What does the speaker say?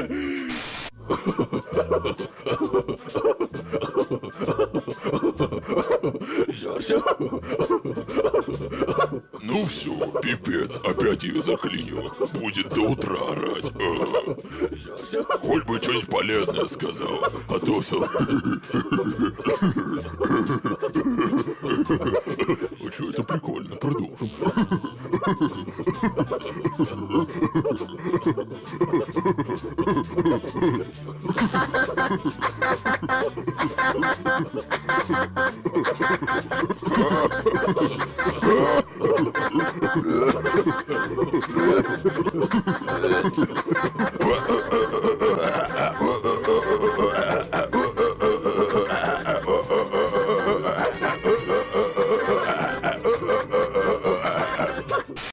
Жоржа? Ну все, пипец, опять ее заклинило. Будет до утра орать. Жоржа? Хоть бы что-нибудь полезное сказал, а то все. Очень это прикольно, продолжим.